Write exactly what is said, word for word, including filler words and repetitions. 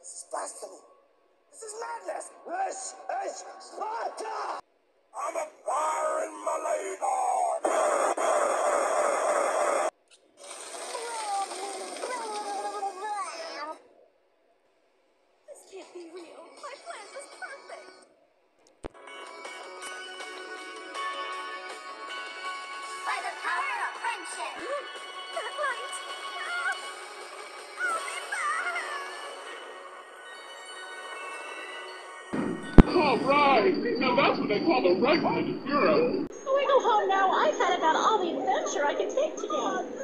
This is blasphemy. This is madness. This is Sparta! I'm a fire in my labor. This can't be real. My plan was perfect. By the power of friendship. That light. Ah! I'll be back. All right. Now that's what they call a right-minded hero. So we go home now. I've had about all the adventure I can take today.